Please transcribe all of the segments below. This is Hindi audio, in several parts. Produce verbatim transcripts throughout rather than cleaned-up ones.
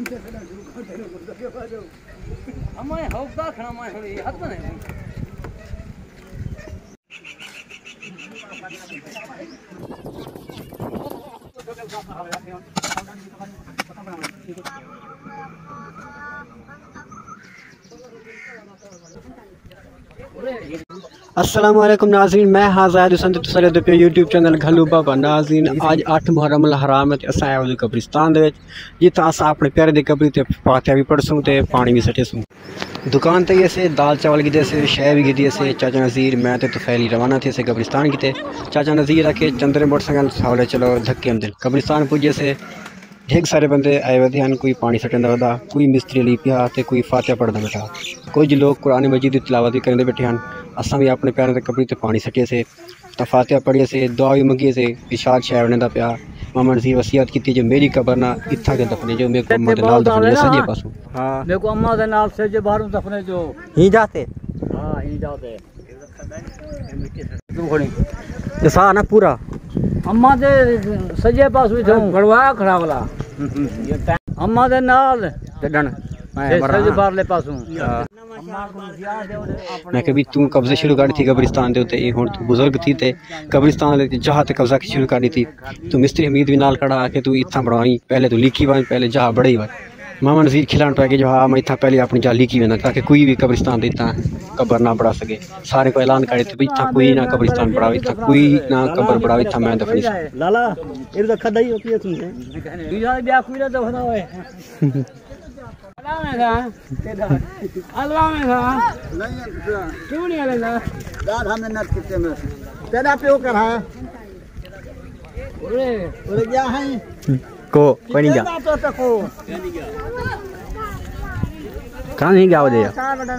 हमारे हौका खड़ा मैं थोड़ी हाथ में नहीं अस्सलाम वालेकुम नाज़रीन, मैं हाज़िर हुसैन तुसारे पे यूट्यूब चैनल घलू बाबा। नाज़रीन आज अठ मुहर्रम अल हराम है, असां आए कब्रिस्तान दे जिथे असां अपने प्यारे दी कब्री ते फातिहा भी पढ़सूं ते पानी भी सटेसूं। दुकान ते असे दाल चावल गिदे से शह भी गिदी असे। चाचा नज़ीर मैं ते तुफैली रवाना थे असे कब्रिस्तान गिते। चाचा नज़ीर आखे चंद्रे मोटरसाइकिल सावले चलो धक्के आमदे कब्रिस्तान पुजे से ढेर सारे बंदे आए वे हैं। कोई पानी सटंदा वदा, कोई मिस्त्री ली पिया ते कोई फातिहा पढ़दा बैठा, कुछ लोग कुरान मजीद की तिलावत भी करते बैठे हैं। असां भी अपने पैरों ते कब्री ते पानी सटिए से तो फातिहा पढ़िए से दुआ भी मंगिए से। इशाद शह वणदा पिया मामा नज़ीर वसीयत की जो मेरी कबर ना इत्था के दफने जो मेरे को अम्मा दे नाल दफने सजे पासों। हां मेरे को अम्मा दे नाल से जे बाहरों दफने जो ही जाते। हां ही जाते तू खड़ी जसा ना पूरा अम्मा दे सजे पास भी थो गड़वाया खड़ा वाला अम्मा दे नाल डन मैं सजे बाहरले पासों। मैं कभी तू कब्जा शुरू कर थी कब्रिस्तान दे उते हुण तू बुजुर्ग थी ते कब्रिस्तान दे जहाँ ते कब्जा शुरू कर दी थी। तू मिस्त्री हमीद भी नाल खड़ा आके तू इत्था बढ़वाई पहले तू लिखी वन पहले जहाँ बड़े ही वन मामा नज़ीर खिलान पै के जो हाँ मैं इतना पहले अपनी जा लिखी वेंदा ताकि कोई भी कब्रिस्तान दे इतना कब्र ना बढ़ा सके। सारे को ऐलान करे थे इतना कोई ना कब्रिस्तान बढ़ाओ, इतना कोई ना कब्र बढ़ाओ, इतना मैं दफनी लाला इधर तो खदा ही होती है तुमसे दूसरा ब्याह कोई ना तो होना होए अल्लाह में था अल्लाह में था क्यों नहीं आलेगा दाद हमने नट कितने में तेरा पे कर है ओरे ओरे क्या है को कोई नहीं जा कहाँ नहीं गया दे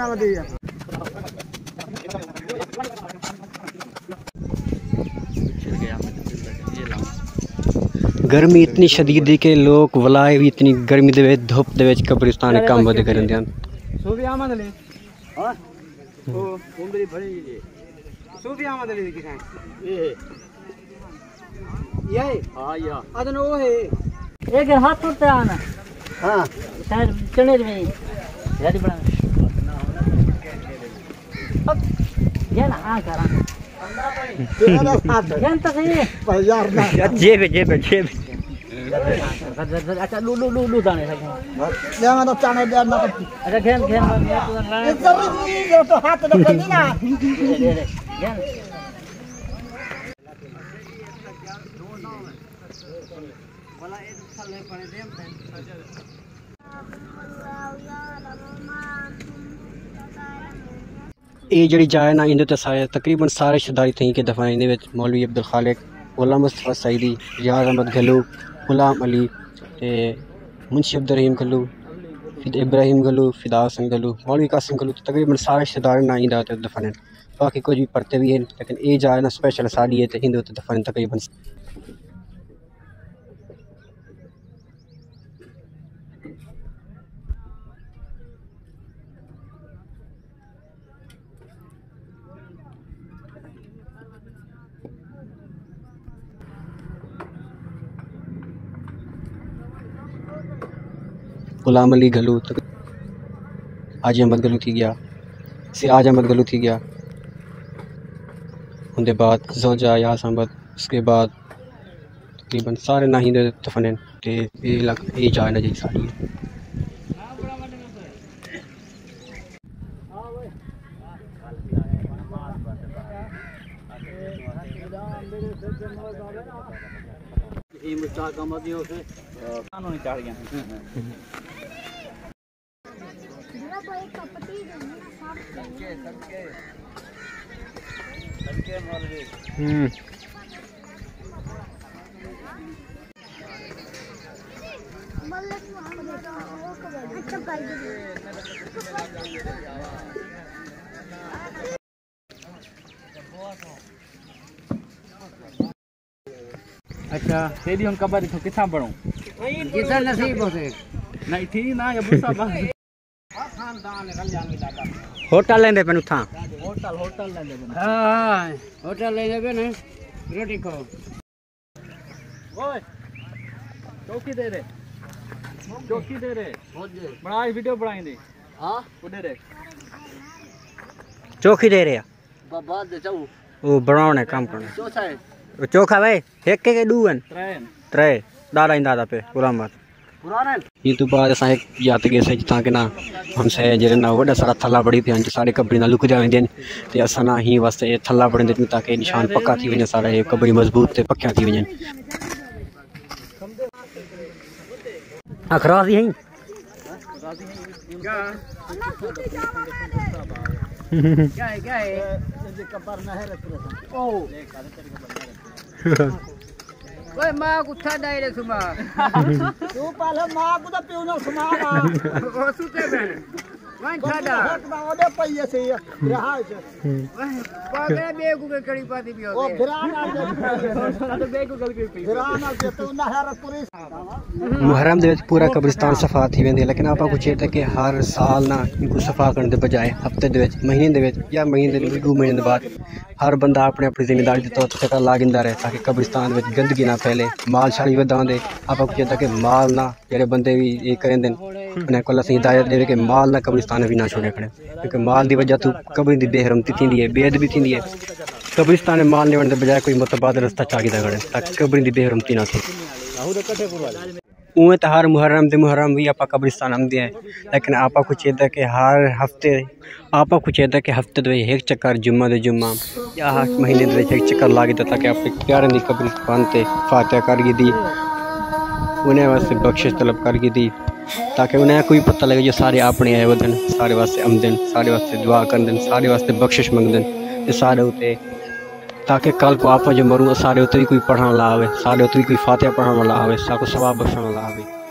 गर्मी इतनी शदीद है कि लोग वलाए भी इतनी गर्मी दे धुप दे कब्रिस्तान काम बदे करन दियां सूफी अहमद अली हां ओ उम्री बड़ी सूफी अहमद अली की है ये ये हां या अदन वो है एक हाथ उठते आना हां शायद चने में याद बना अब ये ना आ करा तेरा हाथ जानता है बाजार ना जेब जेब जेब अच्छा लू लू लू लू दाने ले मैं तो चाने दे ना अच्छा खेल खेल ये जरूरी तो हाथ रख दी ना खेल वाला एक साल ले पड़े देम ये जड़ी जाए ना इंदे ते सारे तकरीबन सारे रिश्तेदारी थी के दफा इंदे विच मौलवी अब्दुल खालिक, गुलाम मुस्तफा सईदी, रियाज अहमद गलू, गुलाम अली ते मुंशी अब्दुल रहीम गलू, फिद इब्राहिम गलू, फिदा हसन गलू, मौलवी कासिम गलू, तकरीबन सारे रिश्तेदार ना इंदा ते दफने। बाकी कुछ भी पढ़ते भी हैं लेकिन ये जाए ना स्पेशल साड़ी है ते इंदे ते दफने तकरीबन। गुलाम अली गलू तक आज अहमद गलू थी गया से आज अहमद गलू थी गया उनके बाद जोजा यास अहमद उसके बाद तकरीबन सारे ना ही दफने ते ये लग ये जाए ना जी सारी ये मुस्ताक अहमद यो से कानूनी चढ़ गया हम्म अच्छा तेरी हम कबर तो किथा पढ़ूं जिधर नसीब होसे नहीं थी ना या बुसा बस खानदान कल्याण इलाका होटल लेंदे पेन उठा होटल होटल लेंदे पेन हां होटल लेंदे पेन रोटी को ओए चौकी दे रे चौकी दे रहे बना वीडियो बनाएंगे हाँ दे रहे चौकी दे रहे बाबा दे जाऊ वो बनाने काम करने चौथा है वो चौखा भाई एक के दून त्रे दादा इन दादा पे गुलाम बात पुराना ये तो बाद असां एक याद के से ता के ना हमसे जेरे ना वडा सारा थल्ला पड़ी थे अंज सारे कबरी ना लुक जावे ते असां ना ही वास्ते थल्ला पड़े दे ताकि निशान पक्का थी वने सारा ये कबरी मजबूत ते पक्का थी वने अखराज यही क्या है क्या है ये कबर ना है ओ ओए मां कुथा दायरे सुमा तू पहले मां को तो पियो ना सुमा ओ सुते बहन वन छाड़ा हकदा ओदे पईए से रहा है पागले बेगु के कड़ी पाती पियो ओ फिराना तो बेगु गल के पी फिराना के तो ना हर पूरी मुहर्रम दे पूरा कब्रिस्तान सफा थी वेंदी लेकिन आपा कुछ है कि हर साल ना इनको सफा करने दे बजाय हफ्ते दे महीने दे या महीने दे दो महीने बाद हर बंदा अपने अपनी जिम्मेदारी के तौर पर लागिंदा रहे ताकि कब्रिस्तान में गंदगी ना फैले माल शाली वधा दे आप कुछ कि माल ना जेरे बंदे भी ये करें दिन उन्हें को हिदायत दे कि माल ना कब्रिस्तान भी ना छोड़े खड़े क्योंकि माल की वजह तो कब्र की बेहरमती थी है बेअदबी थी है कब्रिस्तान में माल लेने के बजाय कोई मुतबादल रस्ता चाहिए खड़े ताकि कब्र की बेहरमती ना थी उमें तो हर मुहर्रम दे मुहर्रम भी आप कब्रिस्तान आमदे हैं लेकिन आप कुछ चाहिए कि हर हफ्ते आप कुछ चाहिए कि हफ्ते दे एक चक्कर जुम्मा दे जुम्मा या हर महीने दे एक चक्कर लागे ताकि आप प्यारे दी कब्रिस्तान ते फातिहा करगी दी उन्हें वास्ते बख्शिश तलब करगी दी ताकि उन्हें कोई पता लगे जो सारे अपने आए वदन सारे वास्ते आमदन सारे वास्ते दुआ करदन सारे वास्ते बख्शिश मंगदन सारे उते ताकि कल को आप जो मरूँ सारे उते भी कोई पढ़ने ला आवे सारे उते भी कोई फातिहा पढ़ने वाला आवे साको सवाब बख्शण वाला आवे।